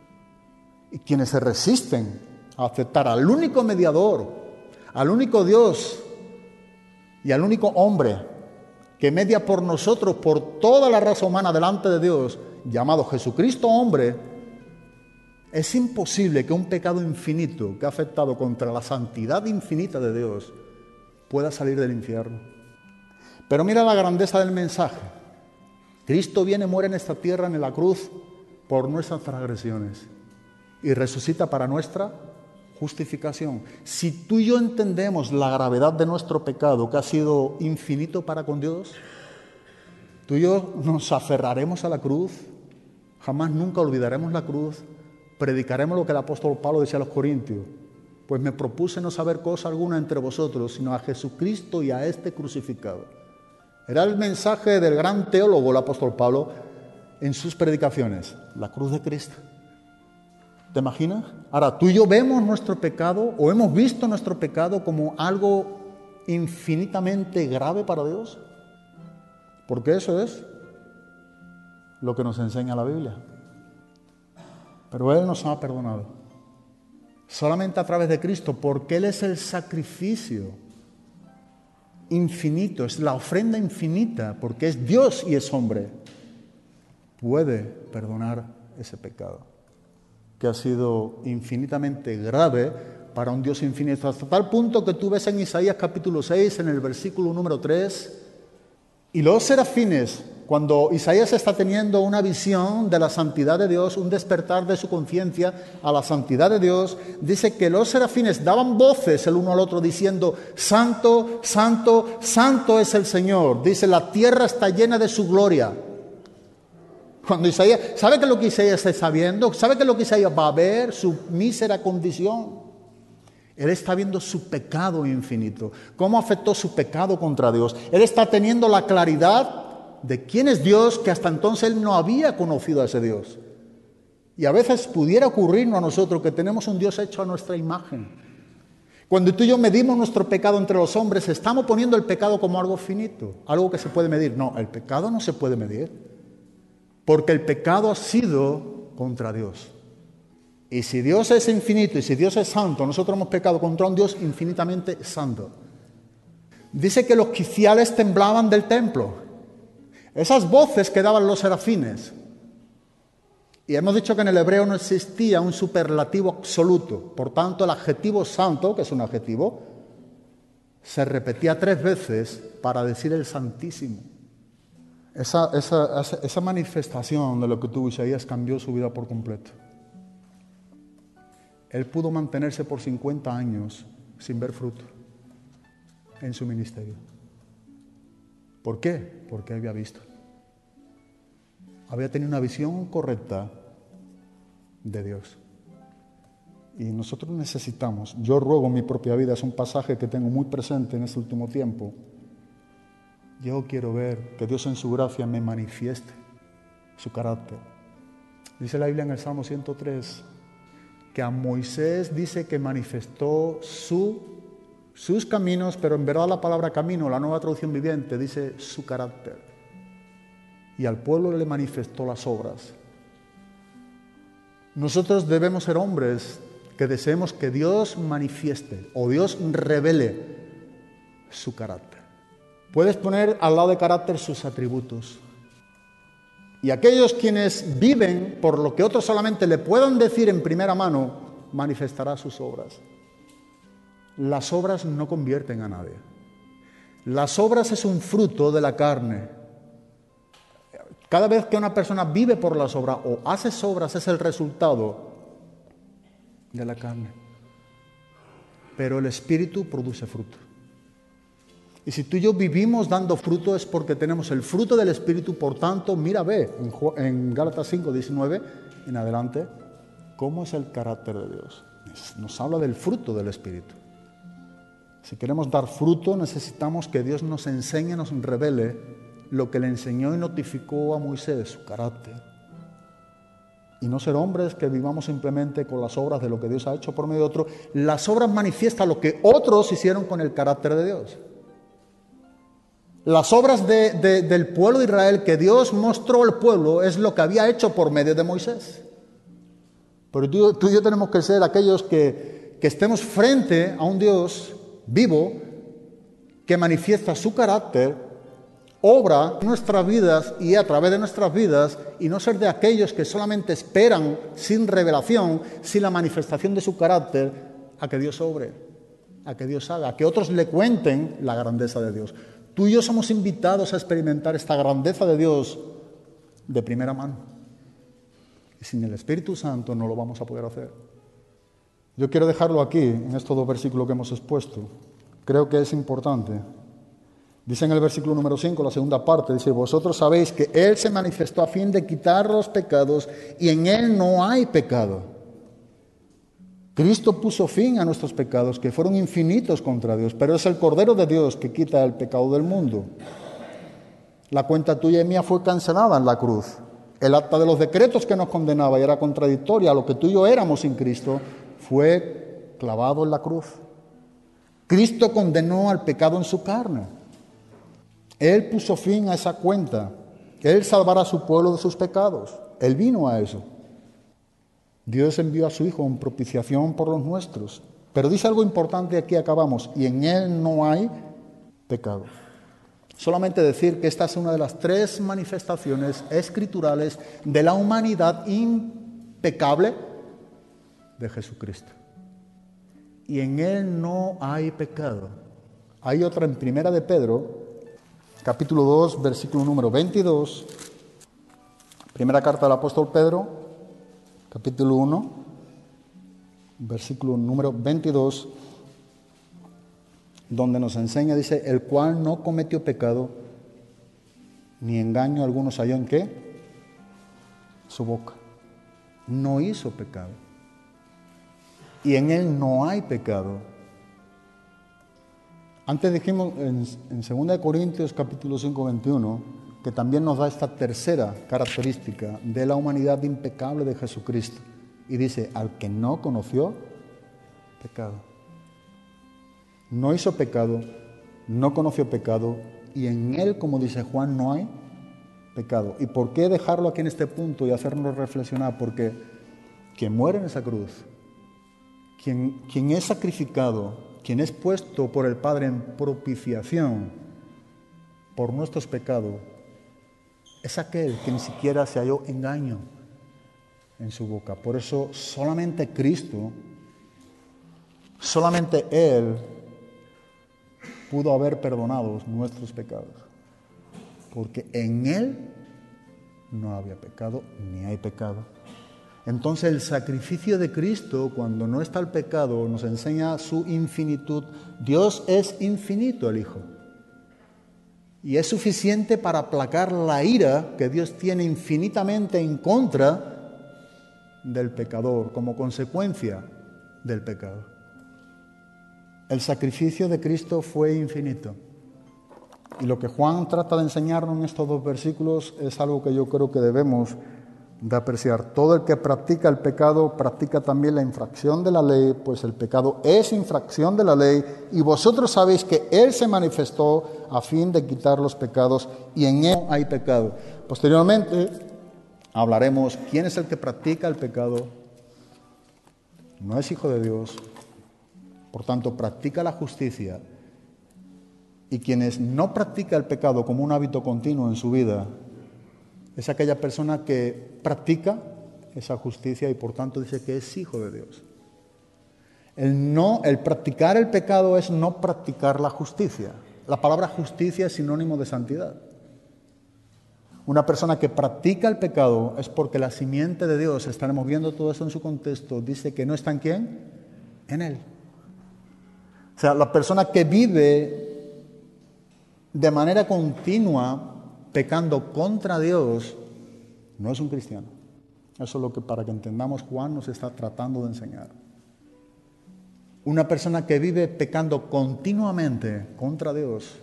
Y quienes se resisten a aceptar al único mediador, al único Dios y al único hombre que media por nosotros, por toda la raza humana delante de Dios, llamado Jesucristo hombre, es imposible que un pecado infinito que ha afectado contra la santidad infinita de Dios pueda salir del infierno. Pero mira la grandeza del mensaje. Cristo viene, muere en esta tierra, en la cruz, por nuestras transgresiones y resucita para nuestra justificación. Si tú y yo entendemos la gravedad de nuestro pecado, que ha sido infinito para con Dios, tú y yo nos aferraremos a la cruz, jamás nunca olvidaremos la cruz, predicaremos lo que el apóstol Pablo decía a los Corintios, pues me propuse no saber cosa alguna entre vosotros, sino a Jesucristo y a este crucificado. Era el mensaje del gran teólogo, el apóstol Pablo, en sus predicaciones, la cruz de Cristo. ¿Te imaginas? Ahora, tú y yo vemos nuestro pecado, o hemos visto nuestro pecado como algo infinitamente grave para Dios, porque eso es lo que nos enseña la Biblia. Pero Él nos ha perdonado. Solamente a través de Cristo, porque Él es el sacrificio infinito, es la ofrenda infinita, porque es Dios y es hombre. Puede perdonar ese pecado, que ha sido infinitamente grave para un Dios infinito. Hasta tal punto que tú ves en Isaías capítulo 6, en el versículo número 3, y los serafines, cuando Isaías está teniendo una visión de la santidad de Dios, un despertar de su conciencia a la santidad de Dios, dice que los serafines daban voces el uno al otro diciendo: Santo, Santo, Santo es el Señor. Dice, la tierra está llena de su gloria. Cuando Isaías, ¿sabe qué es lo que Isaías está viendo? ¿Sabe qué es lo que Isaías va a ver? Su mísera condición. Él está viendo su pecado infinito, cómo afectó su pecado contra Dios. Él está teniendo la claridad de quién es Dios, que hasta entonces él no había conocido a ese Dios. Y a veces pudiera ocurrirnos a nosotros que tenemos un Dios hecho a nuestra imagen. Cuando tú y yo medimos nuestro pecado entre los hombres, estamos poniendo el pecado como algo finito, algo que se puede medir. No, el pecado no se puede medir, porque el pecado ha sido contra Dios. Y si Dios es infinito y si Dios es santo, nosotros hemos pecado contra un Dios infinitamente santo. Dice que los quiciales temblaban del templo. Esas voces que daban los serafines. Y hemos dicho que en el hebreo no existía un superlativo absoluto. Por tanto, el adjetivo santo, que es un adjetivo, se repetía 3 veces para decir el Santísimo. Esa manifestación de lo que tuvo Isaías cambió su vida por completo. Él pudo mantenerse por 50 años sin ver fruto en su ministerio. ¿Por qué? Porque había visto. Había tenido una visión correcta de Dios. Y nosotros necesitamos, yo ruego en mi propia vida, es un pasaje que tengo muy presente en este último tiempo. Yo quiero ver que Dios en su gracia me manifieste su carácter. Dice la Biblia en el Salmo 103 que a Moisés dice que manifestó sus caminos, pero en verdad la palabra camino, la Nueva Traducción Viviente, dice su carácter. Y al pueblo le manifestó las obras. Nosotros debemos ser hombres que deseemos que Dios manifieste o Dios revele su carácter. puedes poner al lado de carácter sus atributos. Y aquellos quienes viven por lo que otros solamente le puedan decir en primera mano, manifestará sus obras. Las obras no convierten a nadie. Las obras es un fruto de la carne. Cada vez que una persona vive por las obras o hace obras es el resultado de la carne. Pero el Espíritu produce fruto. Y si tú y yo vivimos dando fruto es porque tenemos el fruto del Espíritu. Por tanto, mira, ve en Gálatas 5:19 en adelante, cómo es el carácter de Dios. Nos habla del fruto del Espíritu. Si queremos dar fruto, necesitamos que Dios nos enseñe, nos revele lo que le enseñó y notificó a Moisés, su carácter. Y no ser hombres que vivamos simplemente con las obras de lo que Dios ha hecho por medio de otro. Las obras manifiestan lo que otros hicieron con el carácter de Dios. Las obras del pueblo de Israel que Dios mostró al pueblo es lo que había hecho por medio de Moisés. Pero tú y yo tenemos que ser aquellos que estemos frente a un Dios vivo que manifiesta su carácter, obra en nuestras vidas y a través de nuestras vidas, y no ser de aquellos que solamente esperan sin revelación, sin la manifestación de su carácter, a que Dios obre, a que Dios haga, a que otros le cuenten la grandeza de Dios. Tú y yo somos invitados a experimentar esta grandeza de Dios de primera mano. Y sin el Espíritu Santo no lo vamos a poder hacer. Yo quiero dejarlo aquí, en estos dos versículos que hemos expuesto. Creo que es importante. Dice en el versículo número 5, la segunda parte, dice: vosotros sabéis que Él se manifestó a fin de quitar los pecados y en Él no hay pecado. Cristo puso fin a nuestros pecados que fueron infinitos contra Dios, pero es el Cordero de Dios que quita el pecado del mundo. La cuenta tuya y mía fue cancelada en la cruz. El acta de los decretos que nos condenaba y era contradictoria a lo que tú y yo éramos sin Cristo fue clavado en la cruz. Cristo condenó al pecado en su carne. Él puso fin a esa cuenta. Él salvará a su pueblo de sus pecados. Él vino a eso. Dios envió a su Hijo en propiciación por los nuestros. Pero dice algo importante, aquí acabamos: y en Él no hay pecado. Solamente decir que esta es una de las 3 manifestaciones escriturales de la humanidad impecable de Jesucristo. Y en Él no hay pecado. Hay otra en Primera de Pedro, capítulo 2, versículo número 22. Primera carta del apóstol Pedro, capítulo 1, versículo número 22, donde nos enseña, dice: el cual no cometió pecado, ni engaño alguno se halló en ¿qué? Su boca. No hizo pecado. Y en Él no hay pecado. Antes dijimos en 2 Corintios capítulo 5, 21, que también nos da esta tercera característica de la humanidad impecable de Jesucristo. Y dice: al que no conoció pecado. No hizo pecado, no conoció pecado, y en Él, como dice Juan, no hay pecado. ¿Y por qué dejarlo aquí en este punto y hacernos reflexionar? Porque quien muere en esa cruz, quien es sacrificado, quien es puesto por el Padre en propiciación por nuestros pecados, es aquel que ni siquiera se halló engaño en su boca. Por eso solamente Cristo, solamente Él pudo haber perdonado nuestros pecados. Porque en Él no había pecado, ni hay pecado. Entonces el sacrificio de Cristo, cuando no está el pecado, nos enseña su infinitud. Dios es infinito, el Hijo. Y es suficiente para aplacar la ira que Dios tiene infinitamente en contra del pecador, como consecuencia del pecado. El sacrificio de Cristo fue infinito. Y lo que Juan trata de enseñarnos en estos 2 versículos es algo que yo creo que debemos de apreciar. Todo el que practica el pecado practica también la infracción de la ley, pues el pecado es infracción de la ley, y vosotros sabéis que Él se manifestó a fin de quitar los pecados, y en Él no hay pecado. Posteriormente hablaremos quién es el que practica el pecado. No es hijo de Dios, por tanto practica la justicia Y quienes no practica el pecado como un hábito continuo en su vida, es aquella persona que practica esa justicia y por tanto dice que es hijo de Dios. El practicar el pecado es no practicar la justicia. La palabra justicia es sinónimo de santidad. Una persona que practica el pecado es porque la simiente de Dios, estaremos viendo todo eso en su contexto, dice que no está en ¿quién? En Él. O sea, la persona que vive de manera continua pecando contra Dios no es un cristiano. Eso es lo que, para que entendamos, Juan nos está tratando de enseñar. Una persona que vive pecando continuamente contra Dios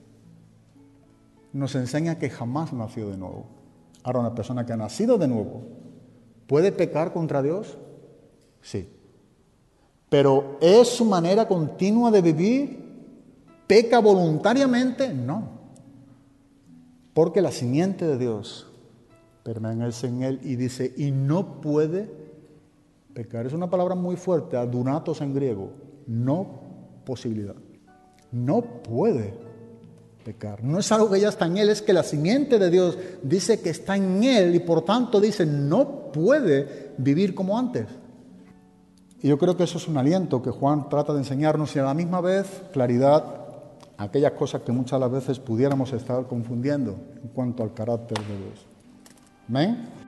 nos enseña que jamás nació de nuevo. Ahora, una persona que ha nacido de nuevo, ¿puede pecar contra Dios? Sí. Pero ¿es su manera continua de vivir? ¿Peca voluntariamente? No. Porque la simiente de Dios permanece en él y dice, y no puede pecar. Es una palabra muy fuerte, adunatos en griego. No posibilidad. No puede pecar. No es algo que ya está en él, es que la simiente de Dios dice que está en él y por tanto dice, no puede vivir como antes. Y yo creo que eso es un aliento que Juan trata de enseñarnos y a la misma vez claridad a aquellas cosas que muchas de las veces pudiéramos estar confundiendo en cuanto al carácter de Dios. ¿Amén?